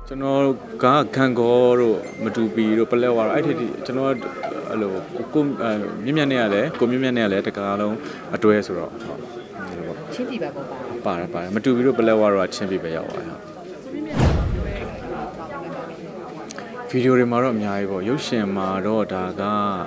ကျွန်တော်ကခံကောတို့မတူပီတို့ပလက်ဝါတို့အဲ့ဒီကျွန်တော်အဲ့လိုကိုမြင့်မြတ်နဲ့ရတယ်ကိုမြင့်မြတ်နဲ့ရတယ်တကားလုံးအတွဲဆိုတော့ချင်းပြည်ပဲပေါ့ပါတယ်မတူပီတို့ပလက်ဝါတို့ကချင်းပြည်ပဲရောက်သွားတယ်ဗီဒီယိုတွေမှာတော့အများကြီးပေါ့ရုပ်ရှင်မှာတော့ဒါက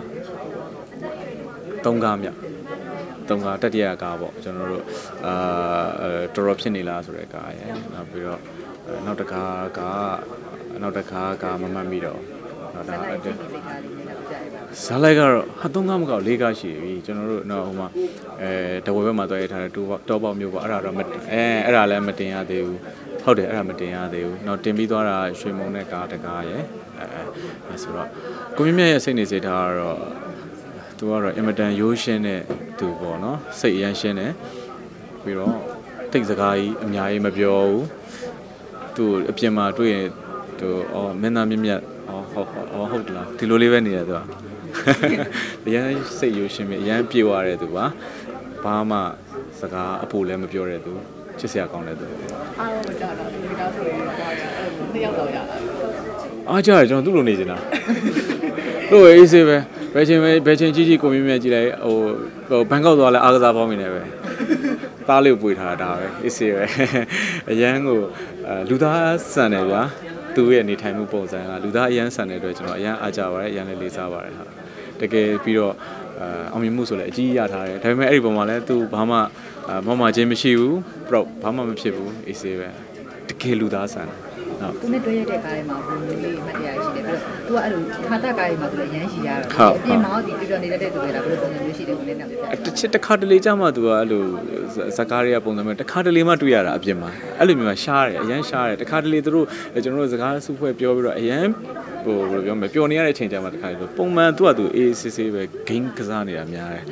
3ကားမြ3ကားတတိယကားပေါ့ကျွန်တော်တို့တော်တော်ဖြစ်နေလားဆိုတဲ့ကားရယ်နောက်ပြီးတော့နောက်တစ်ခါကမမှတ်မိတော့နောက်ဒါဇာလိုက်ကတော့ဟာ3ကားမကောက်4ကားရှိပြီကျွန်တော်တို့ဟိုမှာတဝဲဘက်မှာတွဲရထားတဲ့တောပေါက်မျိုးပေါ့အဲ့ဒါတော့အဲ့ဒါလည်းမတင်ရသေးဘူးဟုတ်တယ်အဲ့ဒါမတင်ရသေးဘူးနောက်တင်ပြီးသွားတာရွှေမုံနဲ့ကားတကားရယ်ဆိုတော့ကိုမြင့်မြတ်ရဲ့စိတ်နေစိတ်ထားကတော့သူကတော့အင်မတန်ရိုးရှင်းတဲ့သူပေါ့နော်စိတ်အရမ်းရှင်းတယ်ပြီးတော့တိတ်စကားကြီးအများကြီးမပြောဘူးသူအပြင်မှာတွေ့ရင်သူမင်းသားမြင့်မြတ်ဟုတ်တယ်လားဒီလိုလေးပဲနေရသူကအရန်စိတ်ရိုးရှင်းပြီးအရန်ပြေဝရဲသူပါဘာမှစကားအပူလည်းမပြောရဲသူချစ်စရာကောင်းတဲ့သူအားတော့မကြောက်တော့ဒီကားဆိုရင်တော့နှစ်ယောက်တော့ရတာအားကြရကျွန်တော်သူ့လိုနေနေတာတို့အေးစေးပဲဘယ်ချင်းကြီးကိုမြင့်မြတ်ကြည့်လိုက်ဟိုဘန်ကောက်သွားလဲအားကစားပေါင်းနေတယ်ပဲသားလေးကိုပွေထားတာပဲအေးစေးပဲအရန်ကိုလူသားဆန်တယ်ဗျာသူ့ရဲ့နေထိုင်မှုပုံစံကလူသားအရန်ဆန်တဲ့အတွက်ကျွန်တော်အရန်အားကြပါတယ်အရန်လေးလေးစားပါတယ်ဟာတကယ်ပြီးတော့အောင်မြင်မှုဆိုလည်းအကြီးရထားတယ်ဒါပေမဲ့အဲ့ဒီပုံမှာလည်းသူဘာမှမချင်းမရှိဘူးပရော့ဘာမှမဖြစ်ဘူးအေးစေးပဲတကယ်လူသားဆန်ဟုတ်သူနဲ့တွေ့ရတဲ့ကားတွေမှာဘုံလေးမှတ်တရရှိတယ်ပြီးတော့သူကအဲ့လိုခါတက်ကားတွေမှာသူလည်းရမ်းရှိရတာအပြင်မှာဒီပြောနေတဲ့သူတွေကဘယ်လိုပုံစံမျိုးရှိတယ်ကိုလည်းနားမပြတစ်ခါတလေကြမှာသူကအဲ့လိုဇကားတွေကပုံစံမျိုးတစ်ခါတလေမှတွေ့ရတာအပြင်မှာအဲ့လိုမျိုးရှားတယ်အရန်ရှားတယ်တစ်ခါတလေသူတို့ကျွန်တော်တို့ဇကားစုဖွဲ့ပြောပြီးတော့အရန်ဟိုဘယ်လိုပြောမလဲပျော်နေရတဲ့အချိန်ကျမှတစ်ခါလေပုံမှန်သူကသူအေးဆေးဆေးပဲ game ကစားနေတာများတယ်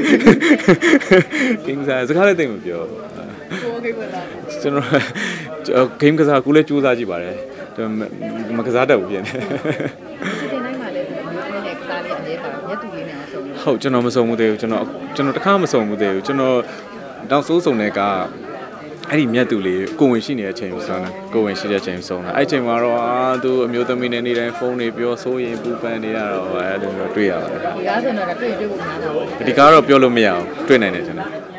game ကစားဇကားလည်းတိတ်မပြောကျွန်တော်ဂိမ်းကစားကူလည်းကြိုးစားကြည့်ပါတယ်မကစားတတ်ဘူးပြင်တယ်တင်တိုင်းမှာလည်းမျိုးနဲ့ကစားလေးအလဲပါမျက်တူလေးနဲ့အောင်ဆုံးဟုတ်ကျွန်တော်မဆုံးဘူးသေးဘူးကျွန်တော်တခါမဆုံးဘူးသေးဘူးကျွန်တော်တောက်ဆိုးဆုံးတဲ့ကအဲ့ဒီမြတ်သူလေးကိုဝင်ရှိနေတဲ့အချိန်ကိုဆုံးတာကိုဝင်ရှိတဲ့အချိန်ဆုံးတာအဲ့ချိန်မှာတော့သူအမျိုးသမီးနဲ့နေတိုင်းဖုန်းတွေပြောဆိုရင်ပူပန်နေရတော့အဲ့လိုမျိုးတွေ့ရပါတယ်ဒီကားဆိုတော့တွေ့ဖို့များတာပေါ့ဒီကားတော့ပြောလို့မရအောင်တွေ့နိုင်တယ်ကျွန်တော်